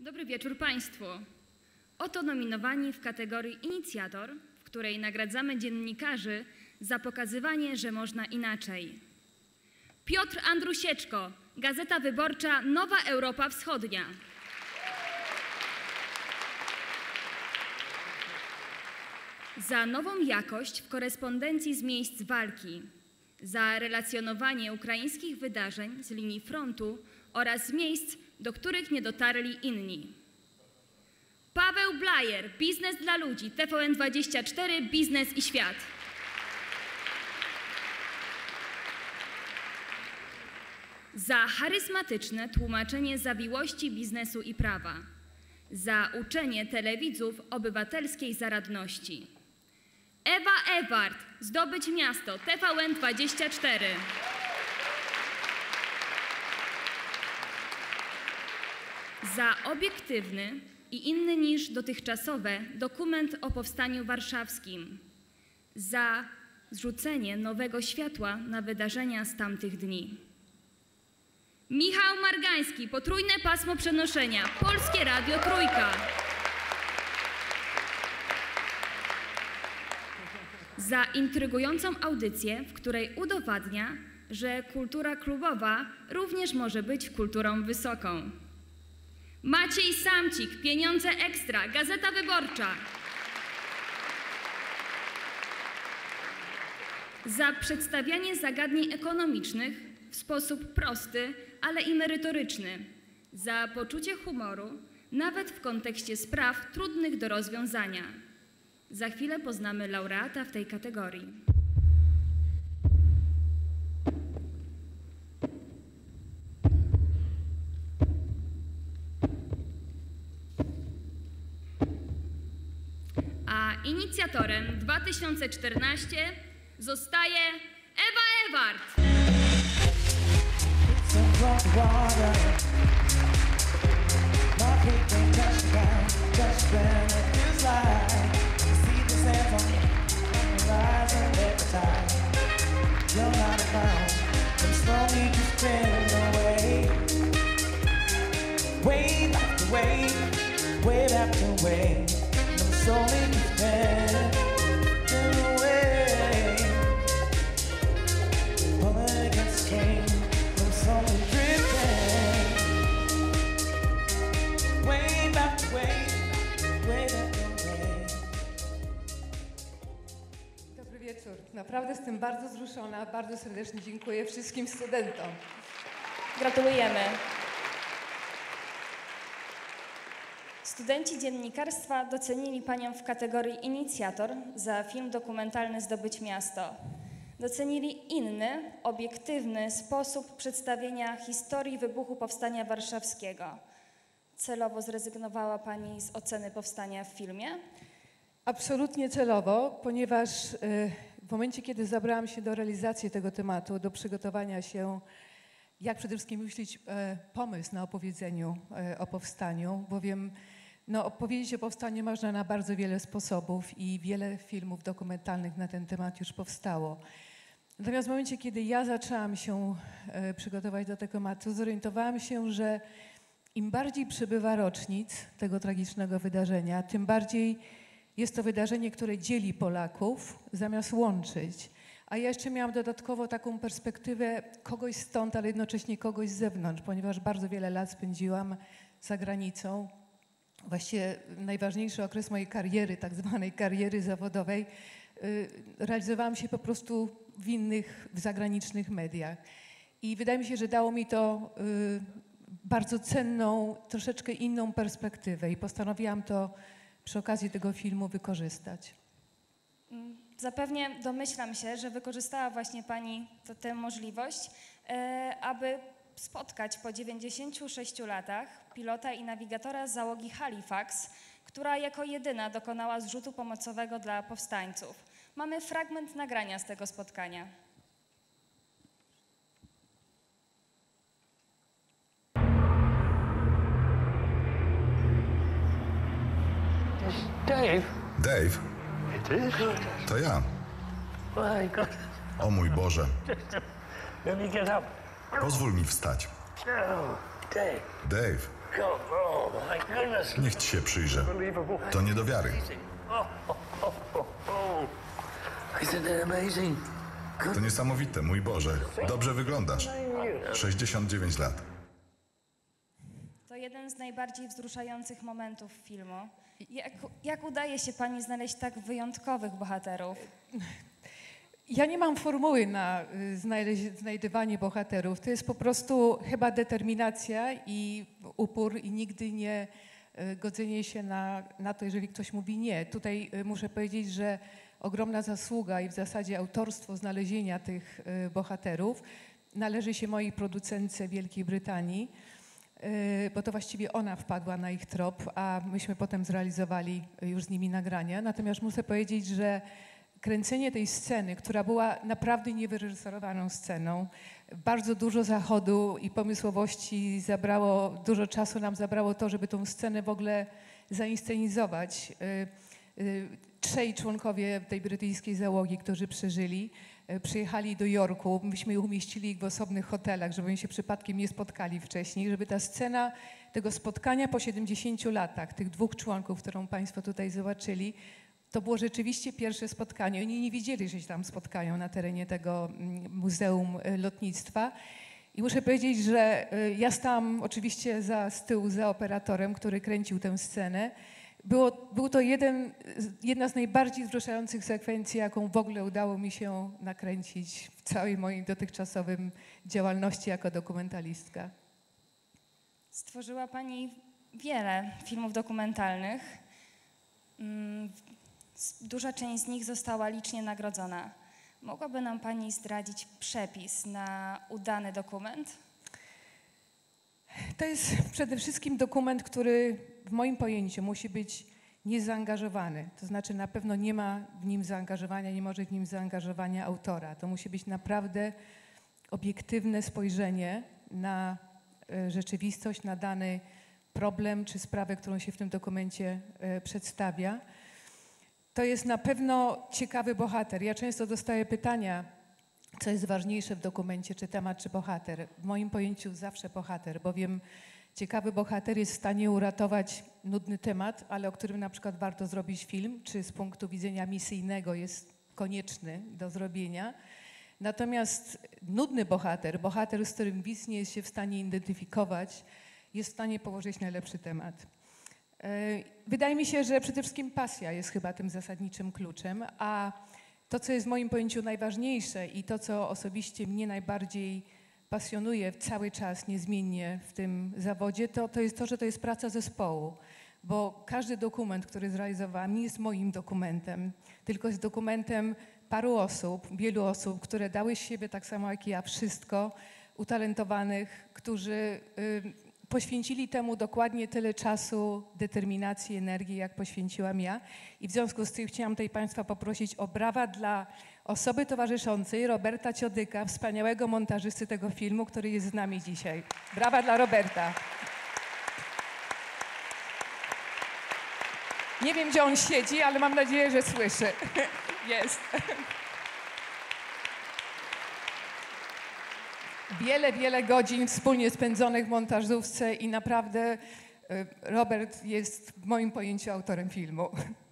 Dobry wieczór Państwu. Oto nominowani w kategorii Inicjator, w której nagradzamy dziennikarzy za pokazywanie, że można inaczej. Piotr Andrusieczko, Gazeta Wyborcza Nowa Europa Wschodnia. Za nową jakość w korespondencji z miejsc walki, za relacjonowanie ukraińskich wydarzeń z linii frontu oraz z miejsc, do których nie dotarli inni. Paweł Blajer, Biznes dla ludzi, TVN24, Biznes i Świat. Za charyzmatyczne tłumaczenie zawiłości biznesu i prawa. Za uczenie telewidzów obywatelskiej zaradności. Ewa Ewart, Zdobyć miasto, TVN24. Za obiektywny i inny niż dotychczasowe dokument o Powstaniu Warszawskim. Za zrzucenie nowego światła na wydarzenia z tamtych dni. Michał Margański, Potrójne pasmo przenoszenia, Polskie Radio Trójka. Za intrygującą audycję, w której udowadnia, że kultura klubowa również może być kulturą wysoką. Maciej Samcik, Pieniądze Ekstra, Gazeta Wyborcza. Za przedstawianie zagadnień ekonomicznych w sposób prosty, ale i merytoryczny. Za poczucie humoru, nawet w kontekście spraw trudnych do rozwiązania. Za chwilę poznamy laureata w tej kategorii. A inicjatorem 2014 zostaje Ewa Ewart. Dobry wieczór. Naprawdę jestem bardzo wzruszona. Bardzo serdecznie dziękuję wszystkim studentom. Gratulujemy. Studenci dziennikarstwa docenili Panią w kategorii Inicjator za film dokumentalny Zdobyć miasto. Docenili inny, obiektywny sposób przedstawienia historii wybuchu Powstania Warszawskiego. Celowo zrezygnowała Pani z oceny powstania w filmie? Absolutnie celowo, ponieważ w momencie, kiedy zabrałam się do realizacji tego tematu, do przygotowania się, jak przede wszystkim wymyślić pomysł na opowiedzeniu o powstaniu, bowiem opowiedzieć o powstaniu można na bardzo wiele sposobów i wiele filmów dokumentalnych na ten temat już powstało. Natomiast w momencie, kiedy ja zaczęłam się przygotować do tego tematu, zorientowałam się, że im bardziej przybywa rocznic tego tragicznego wydarzenia, tym bardziej jest to wydarzenie, które dzieli Polaków, zamiast łączyć. A ja jeszcze miałam dodatkowo taką perspektywę kogoś stąd, ale jednocześnie kogoś z zewnątrz, ponieważ bardzo wiele lat spędziłam za granicą. Właściwie najważniejszy okres mojej kariery, tak zwanej kariery zawodowej, realizowałam się po prostu w zagranicznych mediach. I wydaje mi się, że dało mi to bardzo cenną, troszeczkę inną perspektywę i postanowiłam to przy okazji tego filmu wykorzystać. Zapewnie domyślam się, że wykorzystała właśnie Pani tę możliwość, aby spotkać po 96 latach pilota i nawigatora z załogi Halifax, która jako jedyna dokonała zrzutu pomocowego dla powstańców. Mamy fragment nagrania z tego spotkania. Dave. Dave? To ja. My God. O mój Boże. Let me get up. Pozwól mi wstać. No, Dave. Dave, God, oh my goodness. Niech ci się przyjrzę. To nie do wiary. Isn't that amazing? To niesamowite, mój Boże. Dobrze wyglądasz. 69 lat. To jeden z najbardziej wzruszających momentów filmu. Jak udaje się pani znaleźć tak wyjątkowych bohaterów? Ja nie mam formuły na znajdywanie bohaterów. To jest po prostu chyba determinacja i upór i nigdy nie godzenie się na to, jeżeli ktoś mówi nie. Tutaj muszę powiedzieć, że ogromna zasługa i w zasadzie autorstwo znalezienia tych bohaterów należy się mojej producentce Wielkiej Brytanii, bo to właściwie ona wpadła na ich trop, a myśmy potem zrealizowali już z nimi nagrania. Natomiast muszę powiedzieć, że kręcenie tej sceny, która była naprawdę niewyreżyserowaną sceną, bardzo dużo zachodu i pomysłowości zabrało, dużo czasu nam zabrało to, żeby tą scenę w ogóle zainscenizować. 3 członkowie tej brytyjskiej załogi, którzy przeżyli, przyjechali do Jorku. Myśmy umieścili ich w osobnych hotelach, żeby oni się przypadkiem nie spotkali wcześniej, żeby ta scena tego spotkania po 70 latach, tych 2 członków, którą Państwo tutaj zobaczyli, to było rzeczywiście pierwsze spotkanie. Oni nie wiedzieli, że się tam spotkają na terenie tego Muzeum Lotnictwa. I muszę powiedzieć, że ja stałam oczywiście z tyłu za operatorem, który kręcił tę scenę. Był to jedna z najbardziej wzruszających sekwencji, jaką w ogóle udało mi się nakręcić w całej mojej dotychczasowym działalności jako dokumentalistka. Stworzyła pani wiele filmów dokumentalnych. Duża część z nich została licznie nagrodzona. Mogłaby nam pani zdradzić przepis na udany dokument? To jest przede wszystkim dokument, który w moim pojęciu musi być niezaangażowany. To znaczy na pewno nie ma w nim zaangażowania, nie może w nim zaangażowania autora. To musi być naprawdę obiektywne spojrzenie na rzeczywistość, na dany problem czy sprawę, którą się w tym dokumencie przedstawia. To jest na pewno ciekawy bohater. Ja często dostaję pytania, co jest ważniejsze w dokumencie, czy temat, czy bohater. W moim pojęciu zawsze bohater, bowiem ciekawy bohater jest w stanie uratować nudny temat, ale o którym na przykład warto zrobić film, czy z punktu widzenia misyjnego jest konieczny do zrobienia. Natomiast nudny bohater, z którym widz nie jest się w stanie identyfikować, jest w stanie położyć najlepszy temat. Wydaje mi się, że przede wszystkim pasja jest chyba tym zasadniczym kluczem, a to, co jest w moim pojęciu najważniejsze i to, co osobiście mnie najbardziej pasjonuje cały czas niezmiennie w tym zawodzie, to jest to, że to jest praca zespołu, bo każdy dokument, który zrealizowałam, nie jest moim dokumentem, tylko jest dokumentem paru osób, wielu osób, które dały z siebie tak samo jak ja wszystko, utalentowanych, którzy poświęcili temu dokładnie tyle czasu, determinacji, energii, jak poświęciłam ja. I w związku z tym chciałam tutaj Państwa poprosić o brawa dla osoby towarzyszącej, Roberta Ciodyka, wspaniałego montażysty tego filmu, który jest z nami dzisiaj. Brawa dla Roberta. Nie wiem, gdzie on siedzi, ale mam nadzieję, że słyszy. Jest. Wiele godzin wspólnie spędzonych w montażówce i naprawdę Robert jest w moim pojęciu autorem filmu.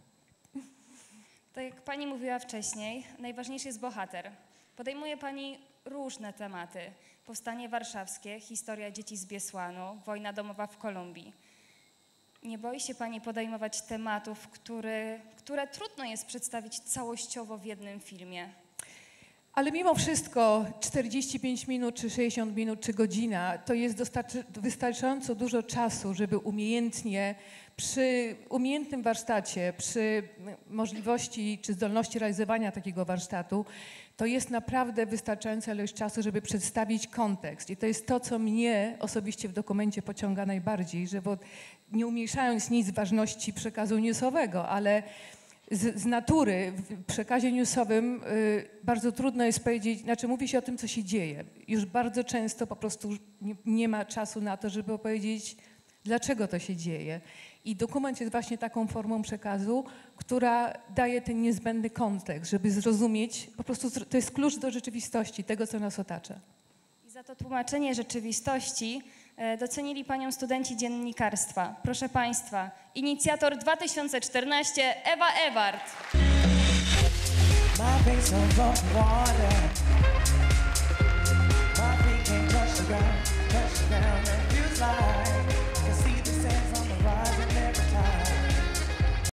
Tak jak pani mówiła wcześniej, najważniejszy jest bohater. Podejmuje pani różne tematy. Powstanie warszawskie, historia dzieci z Biesłanu, wojna domowa w Kolumbii. Nie boi się pani podejmować tematów, które trudno jest przedstawić całościowo w jednym filmie? Ale mimo wszystko 45 minut, czy 60 minut, czy godzina to jest wystarczająco dużo czasu, żeby umiejętnie, przy umiejętnym warsztacie, przy możliwości czy zdolności realizowania takiego warsztatu, to jest naprawdę wystarczająca ilość czasu, żeby przedstawić kontekst. I to jest to, co mnie osobiście w dokumencie pociąga najbardziej, że nie umniejszając nic ważności przekazu newsowego, ale z natury w przekazie newsowym bardzo trudno jest powiedzieć, znaczy mówi się o tym, co się dzieje. Już bardzo często po prostu nie ma czasu na to, żeby opowiedzieć, dlaczego to się dzieje. I dokument jest właśnie taką formą przekazu, która daje ten niezbędny kontekst, żeby zrozumieć, po prostu to jest klucz do rzeczywistości, tego, co nas otacza. I za to tłumaczenie rzeczywistości Docenili Panią studenci dziennikarstwa. Proszę Państwa, inicjator 2014 Ewa Ewart. My face on rough water.